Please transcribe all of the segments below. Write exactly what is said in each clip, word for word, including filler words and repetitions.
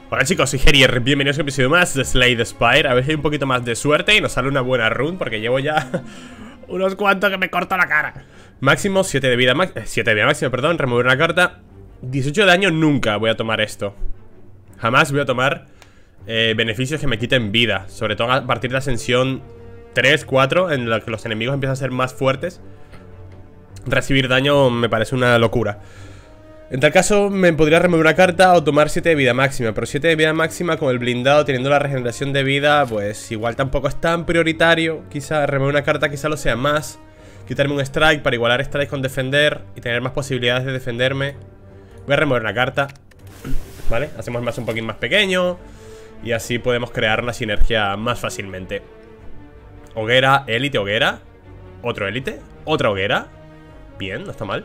Hola chicos, soy Gerier, bienvenidos a un episodio más de Slay the Spire. A ver si hay un poquito más de suerte y nos sale una buena run, porque llevo ya unos cuantos que me corto la cara. Máximo, siete de vida, siete de vida máxima, perdón, remover una carta. dieciocho de daño, nunca voy a tomar esto. Jamás voy a tomar eh, beneficios que me quiten vida. Sobre todo a partir de ascensión tres, cuatro, en la que los enemigos empiezan a ser más fuertes. Recibir daño me parece una locura. En tal caso me podría remover una carta o tomar siete de vida máxima. Pero siete de vida máxima con el blindado, teniendo la regeneración de vida, pues igual tampoco es tan prioritario. Quizá remover una carta quizá lo sea más. Quitarme un strike para igualar strike con defender y tener más posibilidades de defenderme. Voy a remover una carta, ¿vale? Hacemos más un poquito más pequeño y así podemos crear una sinergia más fácilmente. Hoguera, élite, hoguera. Otro élite, otra hoguera. Bien, no está mal.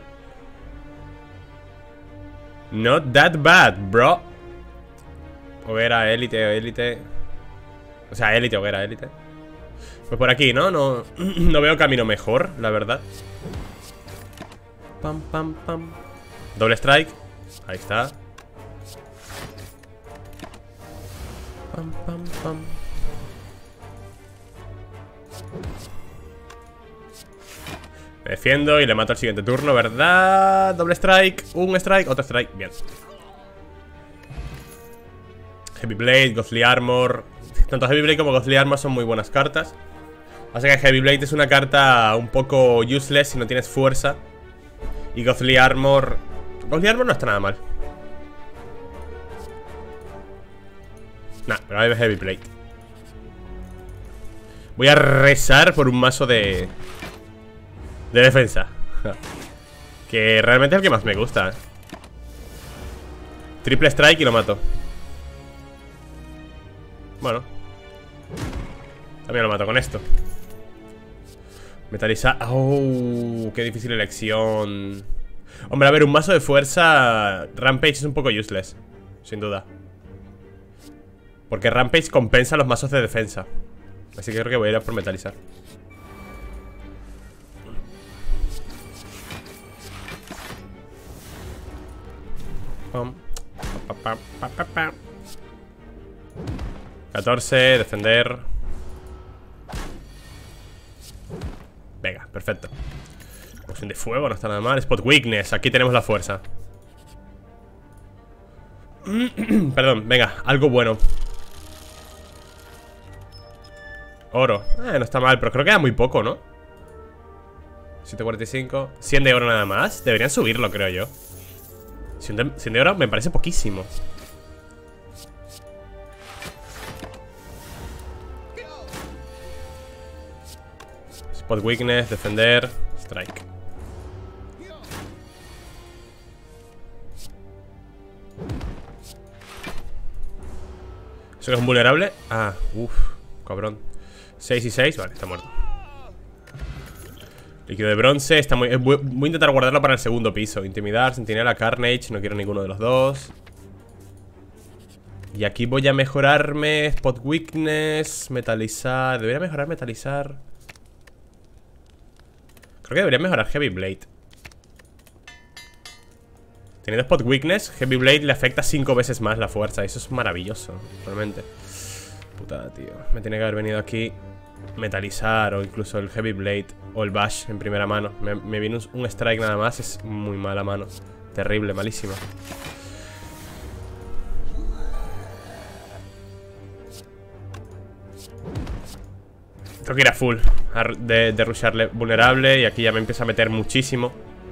Not that bad, bro. Hoguera, élite, élite. O sea, élite, hoguera, élite. Pues por aquí, ¿no? No, no veo camino mejor, la verdad. Pam, pam, pam. Doble strike. Ahí está. Pam, pam, pam. Me defiendo y le mato al siguiente turno, ¿verdad? Doble strike, un strike, otro strike, bien. Heavy Blade, Ghostly Armor. Tanto Heavy Blade como Ghostly Armor son muy buenas cartas. Así que Heavy Blade es una carta un poco useless si no tienes fuerza. Y Ghostly Armor... Ghostly Armor no está nada mal. Nah, pero hay Heavy Blade. Voy a rezar por un mazo de... de defensa. Que realmente es el que más me gusta. Triple strike y lo mato. Bueno, también lo mato con esto. Metaliza... Oh, qué difícil elección. Hombre, a ver, un mazo de fuerza Rampage es un poco useless, sin duda. Porque Rampage compensa los mazos de defensa. Así que creo que voy a ir a por metalizar. catorce, defender. Venga, perfecto. Poción de fuego, no está nada mal. Spot weakness, aquí tenemos la fuerza. Perdón, venga, algo bueno. Oro, eh, no está mal, pero creo que da muy poco, ¿no? ciento cuarenta y cinco, cien de oro nada más. Deberían subirlo, creo yo. cien de, cien de oro me parece poquísimo. Spot weakness, defender, strike. ¿Eso que es un vulnerable? Ah, uff, cabrón. seis y seis, vale, está muerto. Líquido de bronce, está muy... Voy a intentar guardarlo para el segundo piso. Intimidar, sentinela, carnage, no quiero ninguno de los dos. Y aquí voy a mejorarme spot weakness, metalizar. Debería mejorar metalizar. Creo que debería mejorar Heavy Blade. Teniendo spot weakness, Heavy Blade le afecta cinco veces más la fuerza. Eso es maravilloso, realmente. Putada, tío. Me tiene que haber venido aquí metalizar o incluso el Heavy Blade o el Bash en primera mano. Me, me viene un, un strike nada más. Es muy mala mano. Terrible, malísima. Tengo que ir a full de, de rusharle vulnerable. Y aquí ya me empieza a meter muchísimo.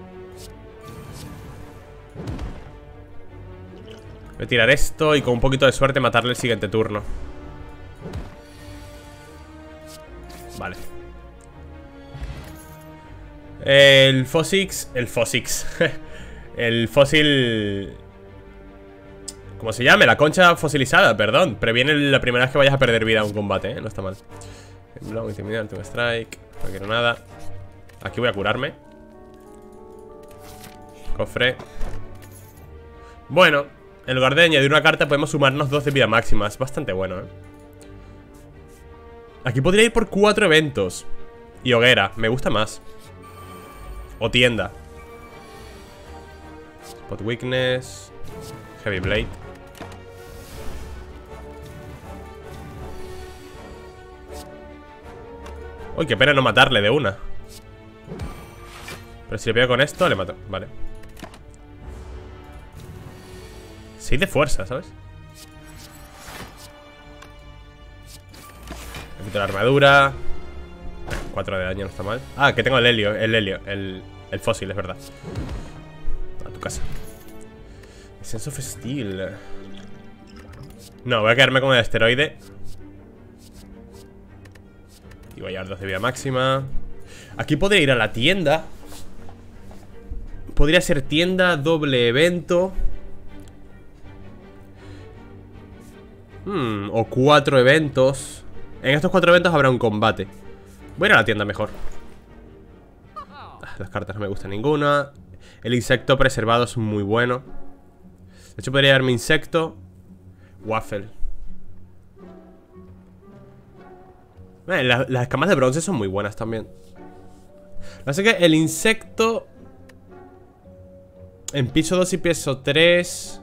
Voy a tirar esto y con un poquito de suerte matarle el siguiente turno. Vale. El Fossix. El Fossix. El fósil. ¿Cómo se llame? La concha fosilizada, perdón. Previene la primera vez que vayas a perder vida en un combate, ¿eh? No está mal. Blow, intimidar, tengo strike. No quiero nada. Aquí voy a curarme. Cofre. Bueno, en lugar de añadir una carta podemos sumarnos dos de vida máxima. Es bastante bueno, ¿eh? Aquí podría ir por cuatro eventos. Y hoguera, me gusta más. O tienda. Spot weakness. Heavy Blade. Uy, qué pena no matarle de una. Pero si le pego con esto, le mato. Vale. seis de fuerza, ¿sabes? Le quito la armadura. cuatro de daño, no está mal. Ah, que tengo el helio, el helio, el, el fósil, es verdad. A tu casa. Sense of Steel. No, voy a quedarme con el esteroide. Y voy a llevar dos de vida máxima. Aquí podría ir a la tienda. Podría ser tienda, doble evento. Hmm, o cuatro eventos. En estos cuatro eventos habrá un combate. Voy a ir a la tienda mejor. Las cartas no me gustan ninguna. El insecto preservado es muy bueno. De hecho podría darme insecto. Waffle. eh, la, Las escamas de bronce son muy buenas también. Así que el insecto en piso dos y piso tres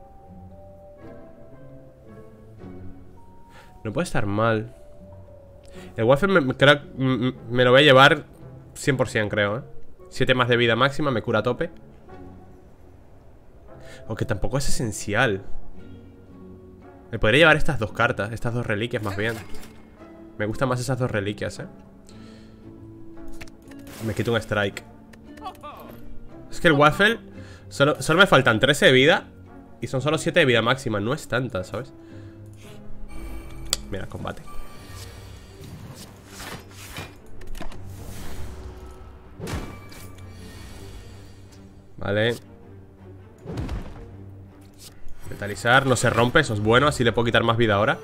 no puede estar mal. El waffle me, creo, me, me lo voy a llevar cien por cien, creo, ¿eh? siete más de vida máxima, me cura a tope. Aunque tampoco es esencial. Me podría llevar estas dos cartas, estas dos reliquias más bien. Me gustan más esas dos reliquias, ¿eh? Me quito un strike. Es que el waffle Solo, solo me faltan trece de vida y son solo siete de vida máxima. No es tanta, ¿sabes? Mira, combate. Vale. Metalizar, no se rompe, eso es bueno. Así le puedo quitar más vida ahora.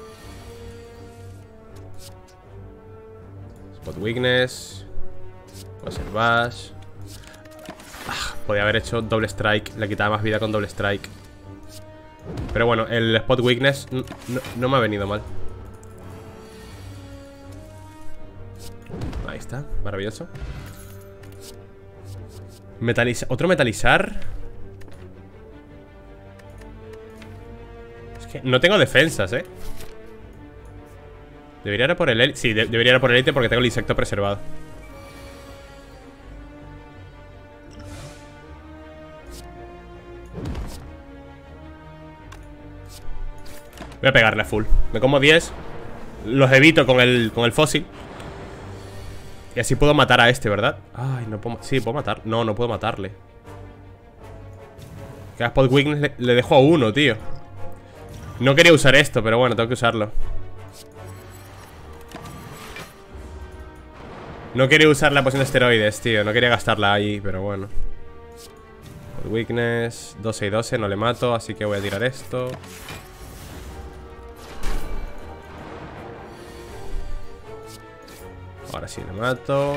Spot Weakness. Puede ser Bash. ah, Podría haber hecho doble strike. Le quitaba más vida con doble strike. Pero bueno, el Spot Weakness no, no, no me ha venido mal. Ahí está, maravilloso. Metaliza Otro metalizar. Es que no tengo defensas, eh. Debería ir a por el elite. Sí, de debería ir a por el elite porque tengo el insecto preservado. Voy a pegarle a full. Me como diez. Los evito con el, con el fósil. Y así puedo matar a este, ¿verdad? Ay, no puedo... Sí, puedo matar. No, no puedo matarle. Cada Spot Weakness le, le dejo a uno, tío. No quería usar esto, pero bueno, tengo que usarlo. No quería usar la poción de esteroides, tío. No quería gastarla ahí, pero bueno. Spot Weakness, doce y doce, no le mato, así que voy a tirar esto. Ahora sí le mato.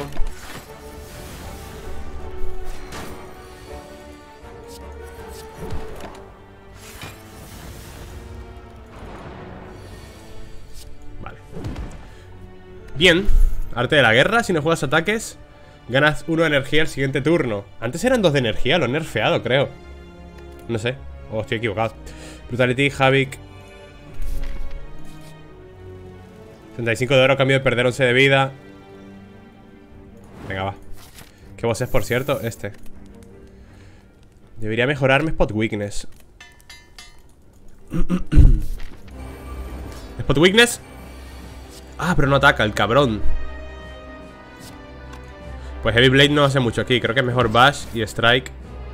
Vale. Bien. Arte de la guerra. Si no juegas ataques, ganas uno de energía el siguiente turno. Antes eran dos de energía. Lo he nerfeado, creo. No sé. O estoy equivocado. Brutality, Havoc. setenta y cinco de oro a cambio de perder once de vida. Venga, va. ¿Qué boss es, por cierto? Este. Debería mejorarme Spot Weakness. Spot Weakness. Ah, pero no ataca, el cabrón. Pues Heavy Blade no hace mucho aquí. Creo que es mejor Bash y Strike.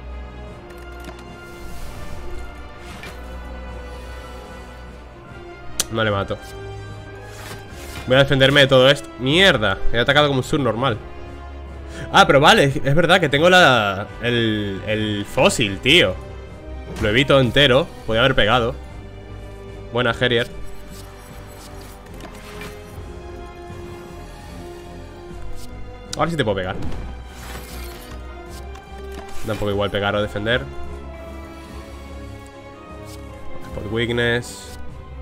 No le mato. Voy a defenderme de todo esto. Mierda, he atacado como un subnormal. Ah, pero vale, es verdad que tengo la... El, el fósil, tío. Lo evito entero. Podría haber pegado. Buena, Herier. Ahora sí te puedo pegar. Da un poco igual pegar o defender. Spot Weakness.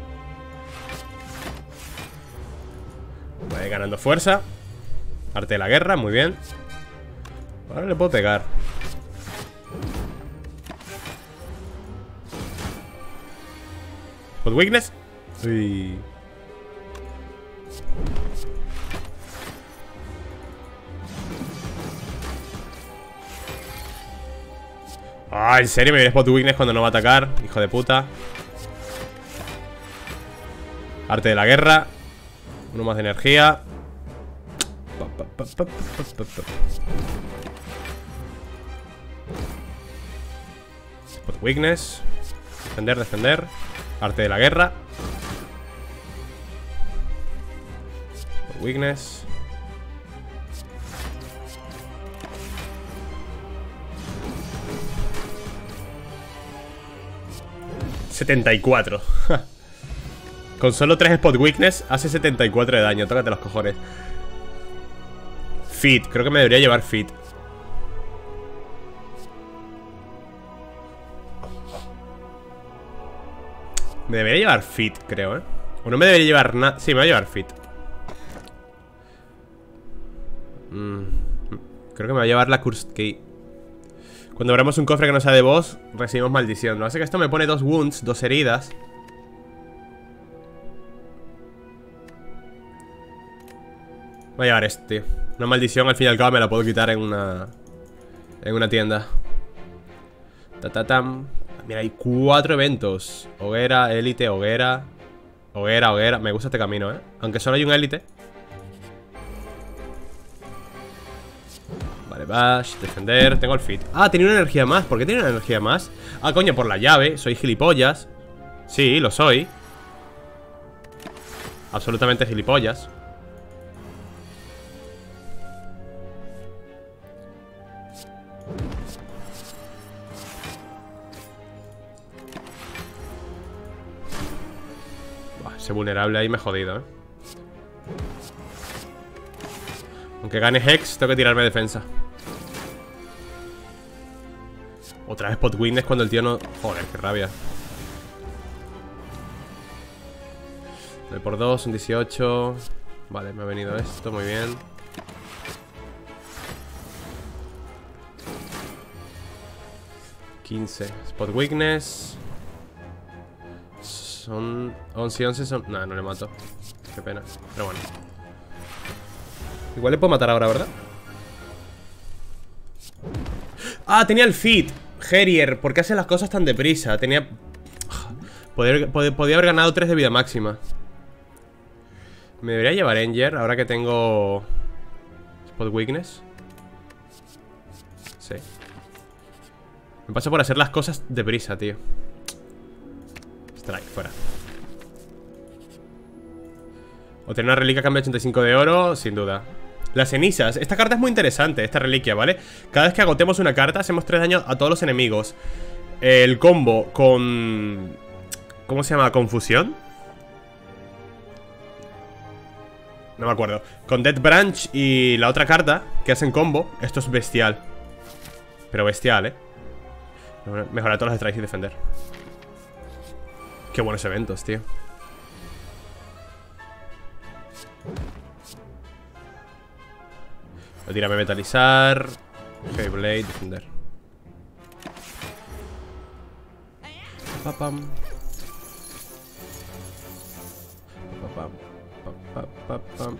Voy ganando fuerza. Arte de la guerra, muy bien. Ahora le puedo pegar. Spot Weakness. Uy. Ah, ¿en serio? Me viene Spot Weakness cuando no va a atacar. Hijo de puta. Arte de la guerra. Uno más de energía. Spot Weakness. Defender, defender. Arte de la guerra. Spot Weakness. setenta y cuatro. Con solo tres Spot Weakness hace setenta y cuatro de daño. Tócate los cojones. Fit, creo que me debería llevar Fit. Me debería llevar Fit, creo, ¿eh? O no me debería llevar nada. Sí, me voy a llevar Fit. mm. Creo que me va a llevar la Cursed Key. Cuando abramos un cofre que no sea de boss, recibimos maldición. Lo que pasa es que esto me pone dos wounds, dos heridas. Voy a llevar este, tío. Una maldición, al fin y al cabo me la puedo quitar en una... En una tienda. Ta-ta-tam. Mira, hay cuatro eventos. Hoguera, élite, hoguera. Hoguera, hoguera. Me gusta este camino, ¿eh? Aunque solo hay un élite. Vale, bash, defender. Tengo el fit. Ah, tenía una energía más. ¿Por qué tiene una energía más? Ah, coño, por la llave. Soy gilipollas. Sí, lo soy. Absolutamente gilipollas. Ese vulnerable ahí me he jodido, ¿eh? Aunque gane Hex, tengo que tirarme defensa. Otra vez Spot Weakness cuando el tío no... Joder, qué rabia. nueve por dos, un dieciocho. Vale, me ha venido esto, muy bien. quince. Spot Weakness. Son once y once son... No, no le mato. Qué pena. Pero bueno. Igual le puedo matar ahora, ¿verdad? Ah, tenía el fit. Harrier, ¿por qué hace las cosas tan deprisa? Tenía... Podría, podía haber ganado tres de vida máxima. Me debería llevar Enger ahora que tengo... Spot Weakness. Sí. Me pasa por hacer las cosas deprisa, tío. Strike, fuera. Obtener una reliquia cambia ochenta y cinco de oro, sin duda. Las cenizas, esta carta es muy interesante, esta reliquia, ¿vale? Cada vez que agotemos una carta hacemos tres daños a todos los enemigos. El combo con... ¿Cómo se llama? ¿Confusión? No me acuerdo. Con Death Branch y la otra carta que hacen combo, esto es bestial. Pero bestial, ¿eh? Mejorar todos los strikes y defender. Qué buenos eventos, tío. Voy a tirarme metalizar. Heavy Blade, defender. Papam. Papam. Papam.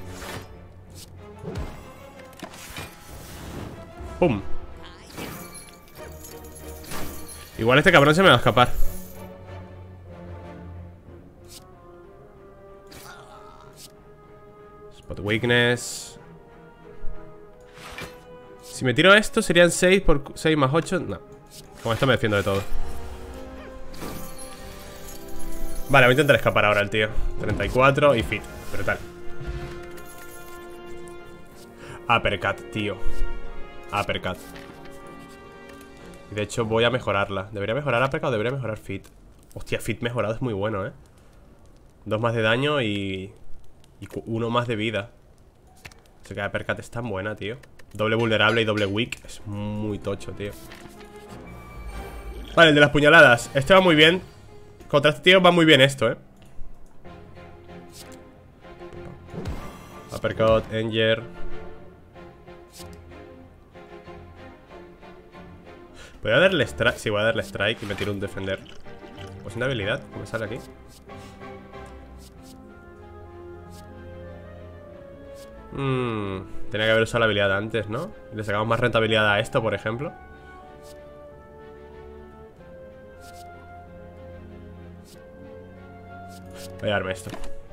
Pum. Igual este cabrón se me va a escapar. Spot Weakness. Si me tiro esto serían seis por seis más ocho. No, con esto me defiendo de todo. Vale, voy a intentar escapar ahora el tío. Treinta y cuatro y fit, brutal. Uppercut, tío. Uppercut. Y de hecho voy a mejorarla. ¿Debería mejorar uppercut o debería mejorar fit? Hostia, fit mejorado es muy bueno, eh. Dos más de daño y... Y uno más de vida. Así que uppercut es tan buena, tío. Doble vulnerable y doble weak. Es muy tocho, tío. Vale, el de las puñaladas. Este va muy bien. Contra este tío va muy bien esto, eh. Uppercut, Enger. Voy a darle strike. Sí, voy a darle strike y me tiro un defender. Pues una habilidad, ¿cómo sale aquí? Mmm, tenía que haber usado la habilidad antes, ¿no? Le sacamos más rentabilidad a esto, por ejemplo. Voy a darme esto.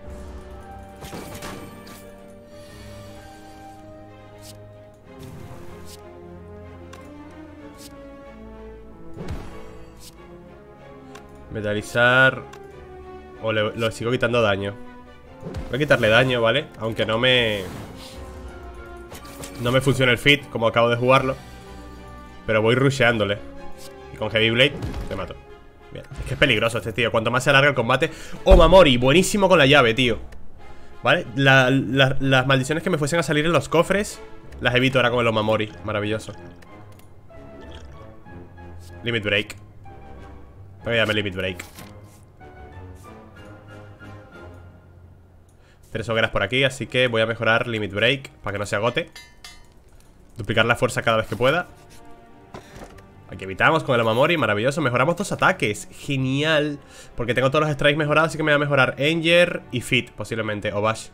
Metalizar. O le, lo sigo quitando daño. Voy a quitarle daño, ¿vale? Aunque no me... No me funciona el fit, como acabo de jugarlo. Pero voy rusheándole. Y con Heavy Blade te mato. Bien, es que es peligroso este tío. Cuanto más se alarga el combate. ¡Oh, Mamori! Buenísimo con la llave, tío. ¿Vale? La, la, las maldiciones que me fuesen a salir en los cofres las evito ahora con los Mamori. Maravilloso. Limit Break. Voy a llamar Limit Break. Tres hogueras por aquí, así que voy a mejorar Limit Break para que no se agote. Duplicar la fuerza cada vez que pueda. Aquí evitamos con el Omamori, maravilloso. Mejoramos dos ataques, genial. Porque tengo todos los strikes mejorados, así que me voy a mejorar Anger y Fit, posiblemente, o Bash.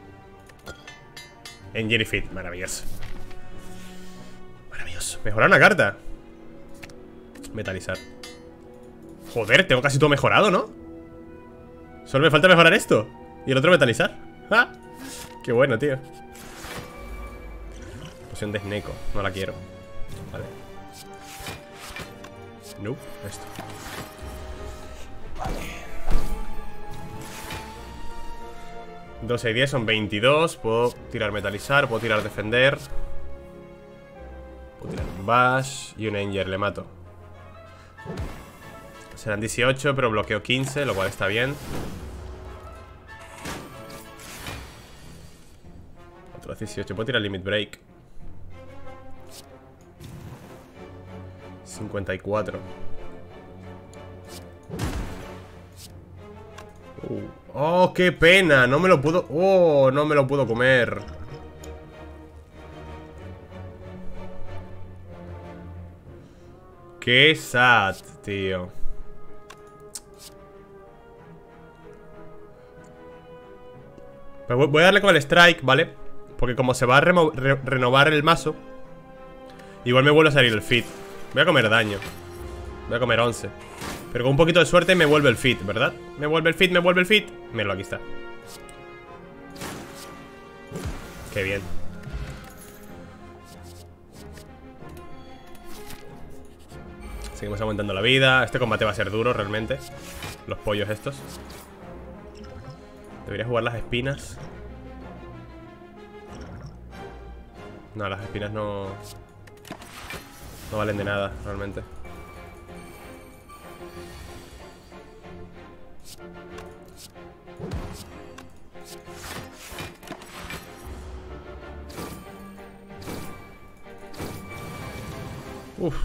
Anger y Fit, maravilloso. Maravilloso, mejorar una carta. Metalizar. Joder, tengo casi todo mejorado, ¿no? Solo me falta mejorar esto. Y el otro metalizar. ¡Ah! Qué bueno, tío. Poción de Sneko, no la quiero. Vale. No, esto. Vale. doce y diez son veintidós. Puedo tirar metalizar, puedo tirar defender. Puedo tirar un bash y un anger, le mato. Serán dieciocho, pero bloqueo quince, lo cual está bien. Otros dieciocho, puedo tirar limit break. cincuenta y cuatro. uh. Oh, qué pena, no me lo puedo... Oh, no me lo puedo comer. Qué sad, tío. Pues voy a darle con el strike, ¿vale? Porque como se va a re renovar el mazo, igual me vuelve a salir el fit. Voy a comer daño. Voy a comer once. Pero con un poquito de suerte me vuelve el fit, ¿verdad? Me vuelve el fit, me vuelve el fit. Míralo, aquí está. Qué bien. Seguimos aumentando la vida. Este combate va a ser duro realmente. Los pollos estos. Debería jugar las espinas. No, las espinas no... No valen de nada, realmente. Uff.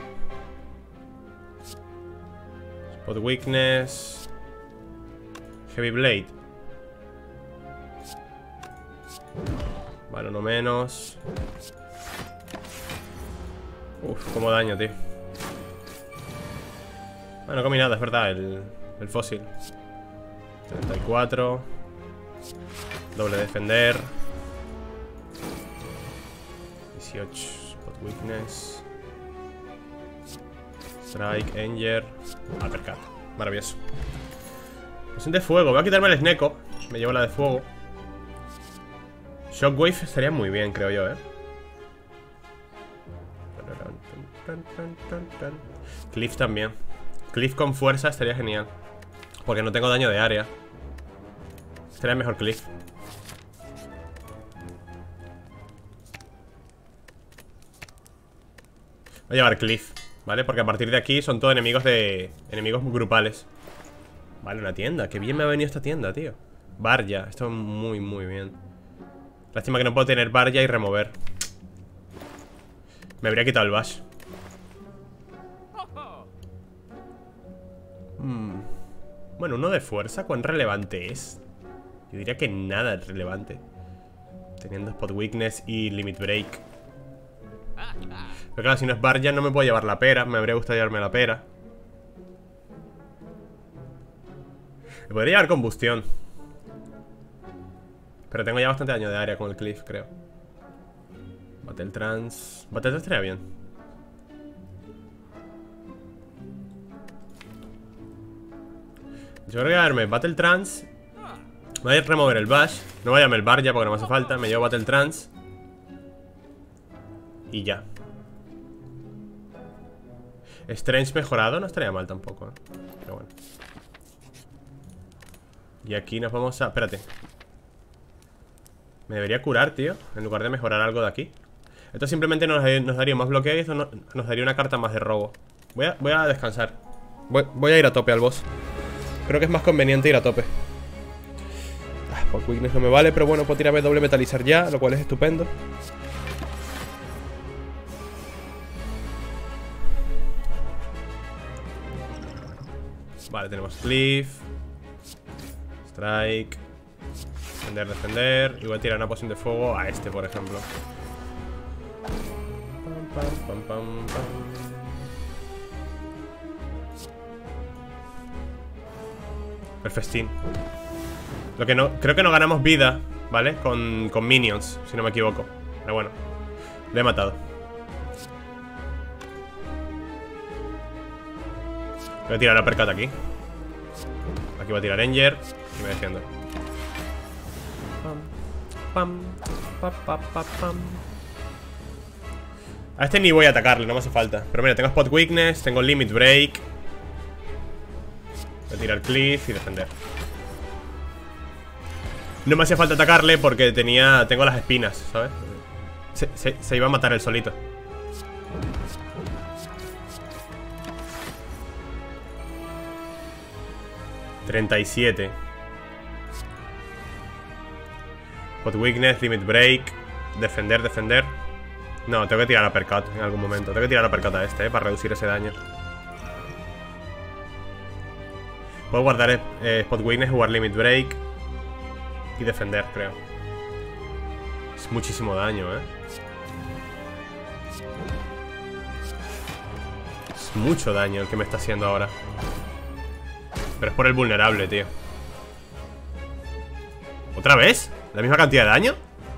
Spot weakness. Heavy blade. Vale, uno menos. Uf, como daño, tío. Bueno, no comí nada, es verdad, el, el fósil. treinta y cuatro. Doble defender. dieciocho. Spot weakness. Strike, Anger. Uppercut. Maravilloso. Poción de fuego. Voy a quitarme el Sneko. Me llevo la de fuego. Shockwave estaría muy bien, creo yo, eh. Cliff también. Cliff con fuerza estaría genial. Porque no tengo daño de área. Sería mejor Cliff. Voy a llevar Cliff, ¿vale? Porque a partir de aquí son todos enemigos de... Enemigos grupales. Vale, una tienda. Qué bien me ha venido esta tienda, tío. Barya, esto es muy, muy bien. Lástima que no puedo tener Barya y remover. Me habría quitado el bash. Hmm. Bueno, uno de fuerza, ¿cuán relevante es? Yo diría que nada es relevante. Teniendo Spot Weakness y Limit Break. Pero claro, si no es Barya no me puedo llevar la pera. Me habría gustado llevarme la pera. Me podría llevar combustión. Pero tengo ya bastante daño de área con el Cliff, creo. Battle Trance. Battle Trance estaría bien. Yo creo que voy a darme Battle Trance. Voy a remover el Bash. No voy a darme el Bar ya porque no me hace falta. Me llevo Battle Trance. Y ya. Strange mejorado no estaría mal tampoco, ¿eh? Pero bueno. Y aquí nos vamos a... Espérate. Me debería curar, tío, en lugar de mejorar algo de aquí. Esto simplemente nos, nos daría más bloqueo y esto no, nos daría una carta más de robo. Voy a, voy a descansar. Voy, voy a ir a tope al boss. Creo que es más conveniente ir a tope. Ah, por weakness no me vale, pero bueno, puedo tirarme doble metalizar ya, lo cual es estupendo. Vale, tenemos Cliff, Strike, defender, defender. Y voy a tirar una poción de fuego a este, por ejemplo. Pam, pam, pam, pam, pam. El festín. Lo que no, creo que no ganamos vida, ¿vale? Con, con minions, si no me equivoco. Pero bueno, le he matado. Voy a tirar la percat aquí. Aquí voy a tirar Ranger y me defiendo. Pam, pam, pam, pam, pam. A este ni voy a atacarle, no me hace falta. Pero mira, tengo Spot Weakness, tengo Limit Break. Voy a tirar Cliff y defender. No me hacía falta atacarle porque tenía, tengo las espinas, ¿sabes? Se, se, se iba a matar él solito. treinta y siete. Spot Weakness, Limit Break. Defender, defender. No, tengo que tirar Uppercut en algún momento. Tengo que tirar Uppercut a este, eh, para reducir ese daño. Puedo guardar eh, Spot Weakness, jugar Limit Break y defender, creo. Es muchísimo daño, eh. Es mucho daño el que me está haciendo ahora. Pero es por el vulnerable, tío. ¿Otra vez? ¿La misma cantidad de daño?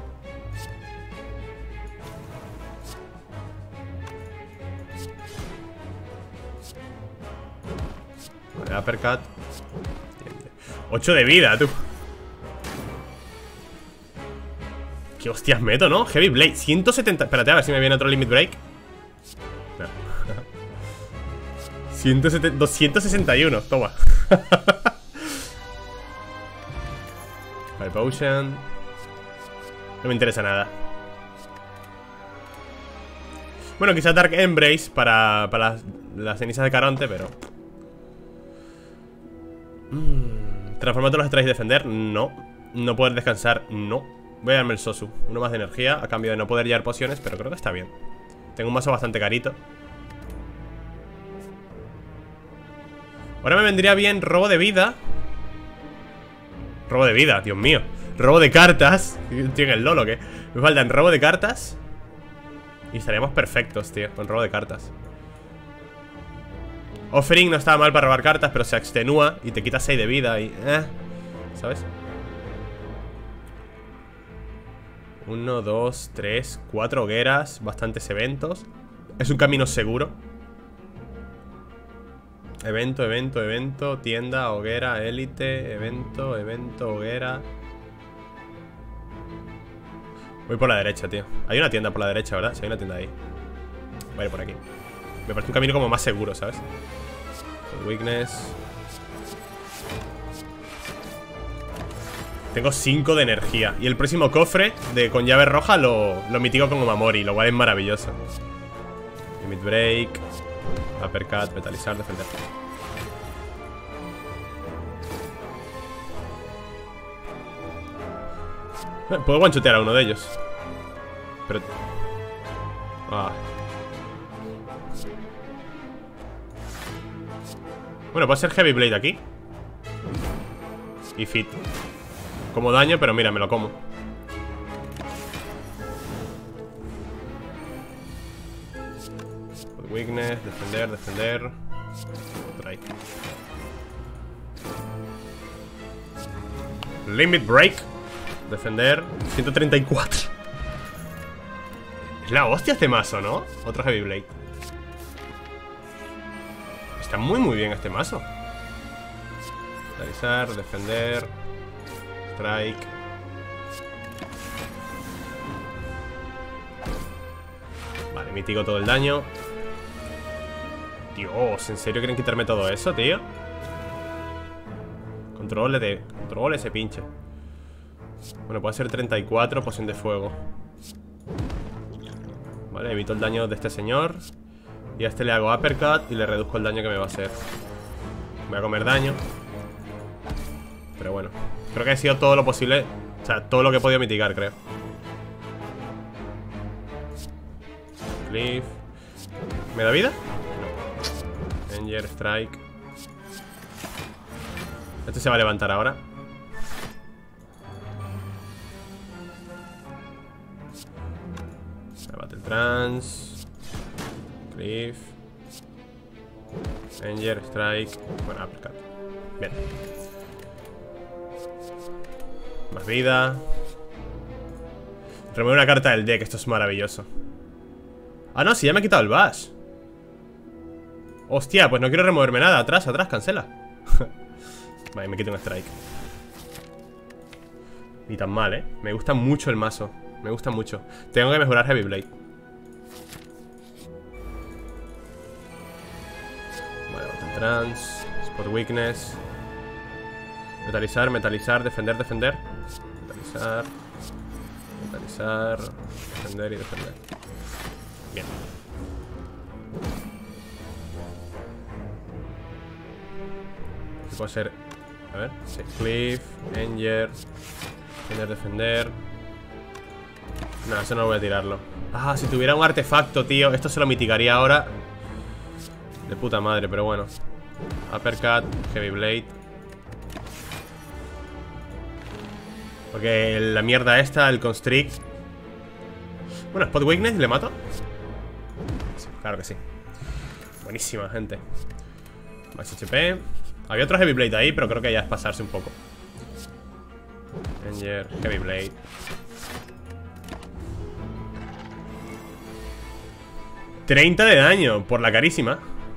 Vale, uppercut. ocho de vida, tú. Qué hostias meto, ¿no? Heavy Blade, ciento setenta. Espérate, a ver si me viene otro Limit Break. No. ciento setenta, doscientos sesenta y uno, toma. Vale, Potion. No me interesa nada. Bueno, quizás Dark Embrace para, para las, las cenizas de Caronte, pero... Mm, ¿Transformar todos los strikes y defender? No. No poder descansar, no. Voy a darme el Sosu, uno más de energía a cambio de no poder llevar pociones, pero creo que está bien. Tengo un mazo bastante carito. Ahora me vendría bien robo de vida. Robo de vida, Dios mío. Robo de cartas. Tiene el lolo, ¿qué? Me faltan robo de cartas. Y estaríamos perfectos, tío, con robo de cartas. Offering no estaba mal para robar cartas, pero se extenúa y te quita seis de vida y... Eh, ¿sabes? Uno, dos, tres, cuatro hogueras. Bastantes eventos. Es un camino seguro. Evento, evento, evento. Tienda, hoguera, élite. Evento, evento, hoguera. Voy por la derecha, tío. Hay una tienda por la derecha, ¿verdad? Sí, hay una tienda ahí. Voy a ir por aquí. Me parece un camino como más seguro, ¿sabes? Weakness. Tengo cinco de energía. Y el próximo cofre de con llave roja lo, lo mitigo con Omamori, lo cual es maravilloso. Limit Break. Uppercut, metalizar, defender. Puedo guanchotear a uno de ellos. Pero... Ah. Bueno, puede ser Heavy Blade aquí. Y Fit. Como daño, pero mira, me lo como. Weakness, defender, defender. Strike. Limit Break. Defender. ciento treinta y cuatro. Es la hostia este mazo, ¿no? Otro Heavy Blade. Está muy muy bien este mazo. Metalizar, defender. Strike. Vale, mitigo todo el daño. Dios, ¿en serio quieren quitarme todo eso, tío? Control de... Control ese pinche. Bueno, puede ser treinta y cuatro, poción de fuego. Vale, evito el daño de este señor. Y a este le hago uppercut y le reduzco el daño que me va a hacer. Voy a comer daño. Pero bueno, creo que ha sido todo lo posible. O sea, todo lo que he podido mitigar, creo. Cliff. ¿Me da vida? No. Danger, strike. Este se va a levantar ahora. Battle Trance. Cliff. Danger, strike. Bueno, uppercut. Bien. Más vida. Remueve una carta del deck, esto es maravilloso. Ah, no, si ya me he quitado el bash. Hostia, pues no quiero removerme nada. Atrás, atrás, cancela. Vale, me quito un strike. Ni tan mal, eh. Me gusta mucho el mazo. Me gusta mucho. Tengo que mejorar Heavy Blade. Vale, Battle Trance. Spot Weakness. Metalizar, metalizar, defender, defender. Metalizar. Metalizar. Defender y defender. Bien. Aquí puedo ser. A ver. Sí. Cliff, Anger. Defender, defender. No, eso no voy a tirarlo. Ah, si tuviera un artefacto, tío. Esto se lo mitigaría ahora. De puta madre, pero bueno. Uppercut, Heavy Blade. Porque la mierda esta, el Constrict. Bueno, Spot Weakness, ¿le mato? Sí, claro que sí. Buenísima, gente. Más H P. Había otro Heavy Blade ahí, pero creo que ya es pasarse un poco. Anger, Heavy Blade. treinta de daño, por la carísima.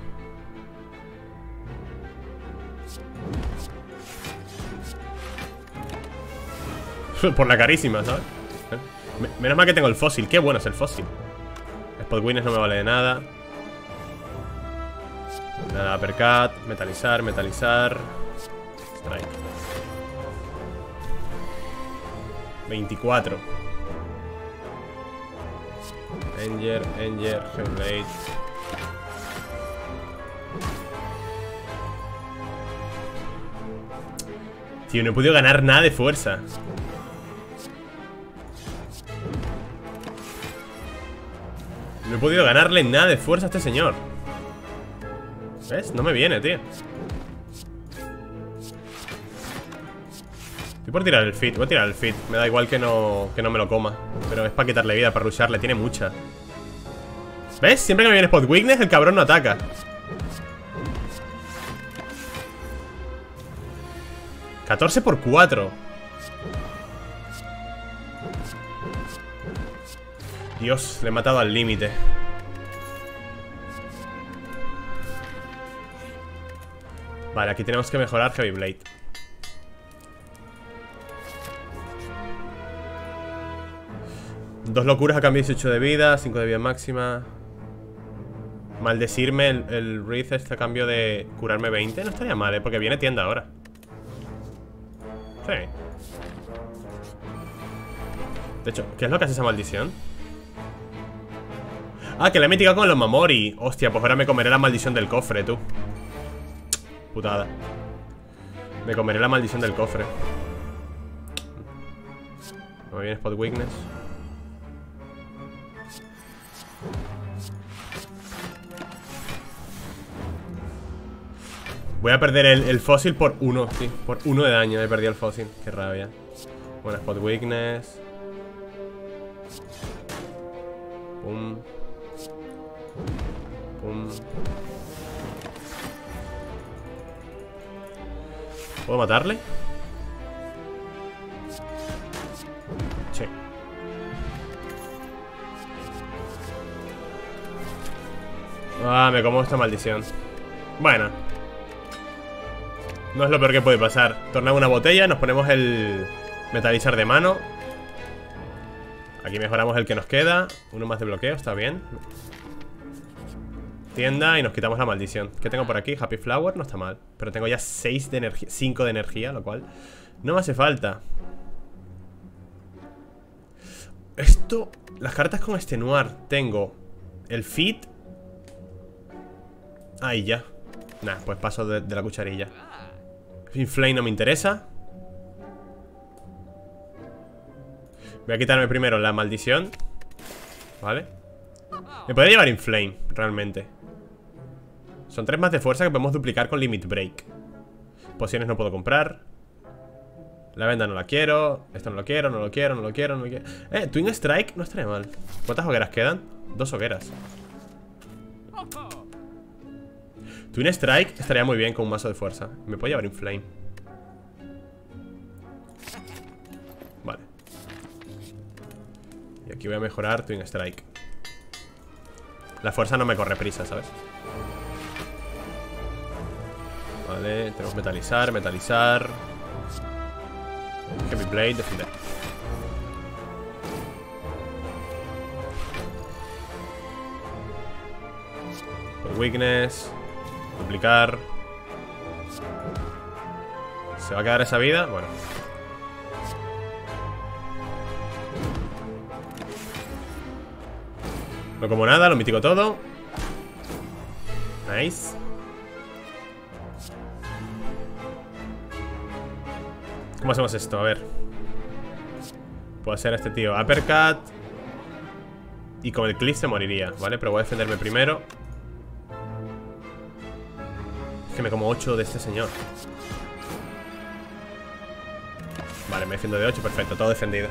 Por la carísima, ¿sabes? Menos mal que tengo el fósil. Qué bueno es el fósil. Spot Weakness no me vale de nada. Nada, uppercut. Metalizar, metalizar. Strike. veinticuatro. Anger, Anger, Hellblade. Tío, no he podido ganar nada de fuerza. No he podido ganarle nada de fuerza a este señor. ¿Ves? No me viene, tío. Estoy por tirar el fit. Voy a tirar el fit. Me da igual que no, que no me lo coma. Pero es para quitarle vida, para rusharle. Tiene mucha. ¿Ves? Siempre que me viene Spot Weakness, el cabrón no ataca. catorce por cuatro. Dios, le he matado al límite. Vale, aquí tenemos que mejorar Heavy Blade. Dos locuras a cambio de dieciocho de vida, cinco de vida máxima. Maldecirme el, el Wraith este a cambio de curarme veinte. No estaría mal, ¿eh? Porque viene tienda ahora. Sí. De hecho, ¿qué es lo que hace esa maldición? Ah, que la he mitigado con los Mamori. Hostia, pues ahora me comeré la maldición del cofre, tú. Putada. Me comeré la maldición del cofre. No me viene Spot Weakness. Voy a perder el, el fósil por uno, sí. Por uno de daño he perdido el fósil. Qué rabia. Bueno, Spot Weakness. Pum. Pum. ¿Puedo matarle? Sí. Ah, me como esta maldición. Bueno. No es lo peor que puede pasar. Tornamos una botella, nos ponemos el metalizar de mano. Aquí mejoramos el que nos queda. Uno más de bloqueo, está bien. Tienda y nos quitamos la maldición. ¿Qué tengo por aquí? Happy Flower, no está mal. Pero tengo ya seis de energía, cinco de energía, lo cual no me hace falta. Esto, las cartas con extenuar. Tengo el fit. Ahí ya. Nah, pues paso de, de la cucharilla. Inflame no me interesa. Voy a quitarme primero la maldición. Vale. Me podría llevar Inflame, realmente. Son tres más de fuerza que podemos duplicar con Limit Break. Pociones no puedo comprar. La venda no la quiero. Esto no lo quiero, no lo quiero, no lo quiero, no lo quiero. Eh, Twin Strike no estaría mal. ¿Cuántas hogueras quedan? Dos hogueras. Twin Strike estaría muy bien con un mazo de fuerza. Me puedo llevar Inflame. Vale. Y aquí voy a mejorar Twin Strike. La fuerza no me corre prisa, ¿sabes? Vale, tenemos metalizar, metalizar. Heavy Blade, defender. Por weakness. Duplicar. ¿Se va a quedar esa vida? Bueno. No como nada, lo mitigo todo. Nice. ¿Cómo hacemos esto? A ver. Puedo hacer a este tío uppercut. Y con el cliff se moriría, ¿vale? Pero voy a defenderme primero. Es que me como ocho de este señor. Vale, me defiendo de ocho, perfecto, todo defendido.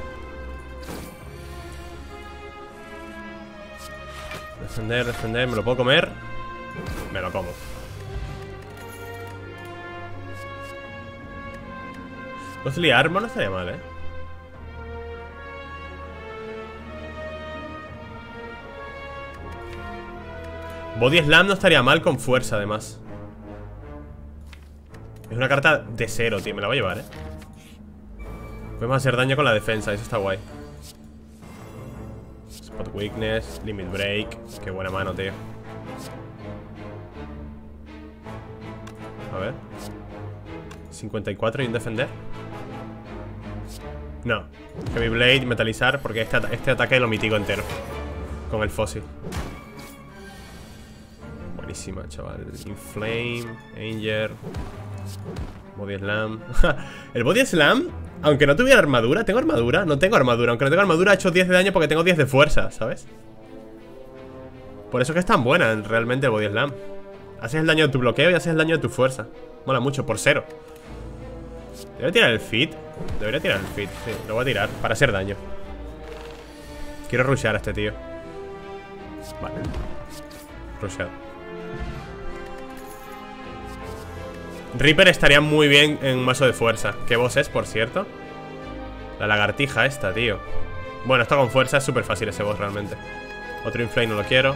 Defender, defender, ¿me lo puedo comer? Me lo como. Ghostly Armor no estaría mal, ¿eh? Body Slam no estaría mal con fuerza, además. Es una carta de cero, tío, me la voy a llevar, ¿eh? Podemos hacer daño con la defensa, eso está guay. Spot Weakness, Limit Break. Qué buena mano, tío. A ver. cincuenta y cuatro y un defender. No. Heavy Blade, metalizar, porque este, at este ataque lo mitigo entero. Con el fósil. Buenísima, chaval. Inflame, Anger. Body Slam. El Body Slam, aunque no tuviera armadura. ¿Tengo armadura? No tengo armadura. Aunque no tengo armadura, he hecho diez de daño porque tengo diez de fuerza, ¿sabes? Por eso que es tan buena realmente el Body Slam. Haces el daño de tu bloqueo y haces el daño de tu fuerza. Mola mucho, por cero. ¿Debería tirar el fit? Debería tirar el fit, sí, lo voy a tirar para hacer daño. Quiero rushear a este tío. Vale. Rushear. Reaper estaría muy bien en un mazo de fuerza. ¿Qué boss es, por cierto? La lagartija esta, tío. Bueno, esto con fuerza es súper fácil ese boss realmente. Otro Inflame no lo quiero.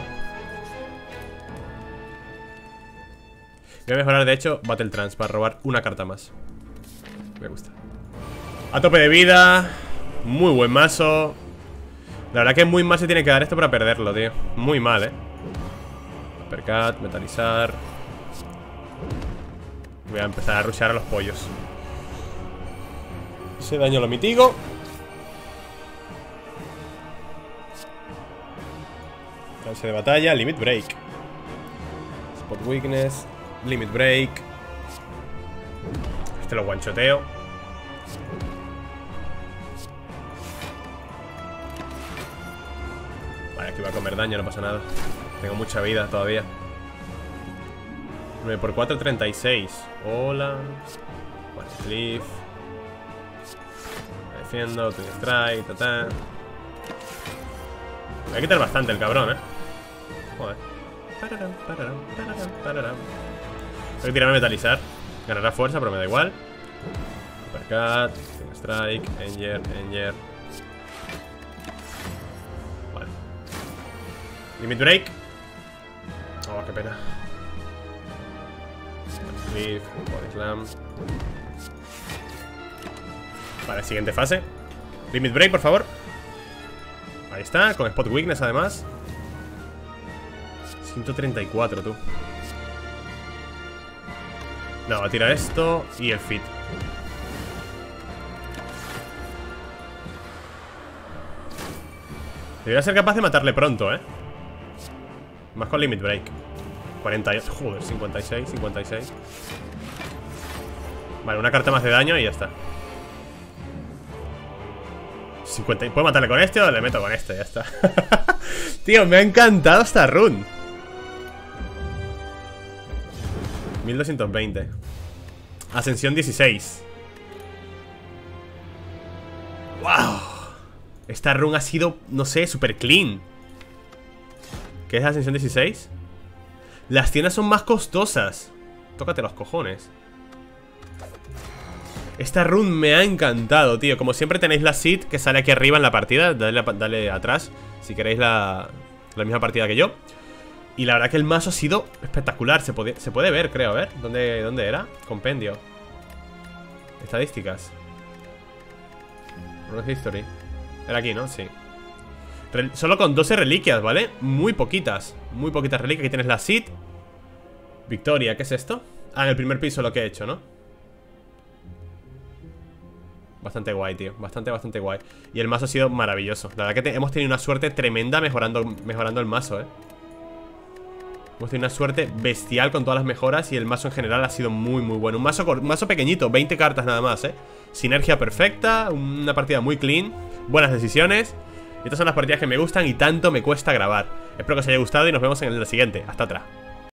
Voy a mejorar, de hecho, Battle Trance para robar una carta más. Me gusta. A tope de vida. Muy buen mazo. La verdad que muy mal se tiene que dar esto para perderlo, tío. Muy mal, eh. Uppercut, metalizar. Voy a empezar a rushear a los pollos. Ese daño lo mitigo. Lance de batalla, Limit Break. Spot Weakness, Limit Break. Este lo guanchoteo. Vale, aquí va a comer daño, no pasa nada. Tengo mucha vida todavía. nueve por cuatro, treinta y seis. Hola. Bueno, Cliff. Me defiendo, Twin Strike, ta. Me voy a quitar bastante el cabrón, eh. Joder. Pararam, pararam, pararam, pararam. Tengo que tirarme a metalizar. Ganará fuerza, pero me da igual. Uppercut, Twin Strike, Anger, Anger. Vale. Limit Break. Oh, qué pena. Cliff, Body Slam. Vale, siguiente fase. Limit Break, por favor. Ahí está, con Spot Weakness además. ciento treinta y cuatro, tú. No, va a tirar esto y el Fit. Debería ser capaz de matarle pronto, eh. Más con Limit Break. cuarenta y ocho, joder, cincuenta y seis, cincuenta y seis. Vale, una carta más de daño y ya está. cincuenta. ¿Puedo matarle con este o le meto con este? Ya está. Tío, me ha encantado esta run. mil doscientos veinte. Ascensión dieciséis. ¡Wow! Esta run ha sido, no sé, super clean. ¿Qué es Ascensión dieciséis? Las tiendas son más costosas. Tócate los cojones. Esta run me ha encantado, tío. Como siempre tenéis la seed que sale aquí arriba en la partida. Dale, dale atrás si queréis la, la misma partida que yo. Y la verdad que el mazo ha sido espectacular. Se puede, se puede ver, creo, a ver. ¿Dónde, ¿Dónde era? Compendio. Estadísticas. Run History. Era aquí, ¿no? Sí. Rel Solo con doce reliquias, ¿vale? Muy poquitas. Muy poquitas reliquias. Aquí tienes la seed. Victoria, ¿qué es esto? Ah, en el primer piso lo que he hecho, ¿no? Bastante guay, tío. Bastante, bastante guay. Y el mazo ha sido maravilloso. La verdad que te hemos tenido una suerte tremenda mejorando, mejorando el mazo, ¿eh? Hemos tenido una suerte bestial con todas las mejoras. Y el mazo en general ha sido muy, muy bueno. Un mazo, un mazo pequeñito, veinte cartas nada más, ¿eh? Sinergia perfecta, una partida muy clean, buenas decisiones. Estas son las partidas que me gustan y tanto me cuesta grabar. Espero que os haya gustado y nos vemos en el siguiente. Hasta otra.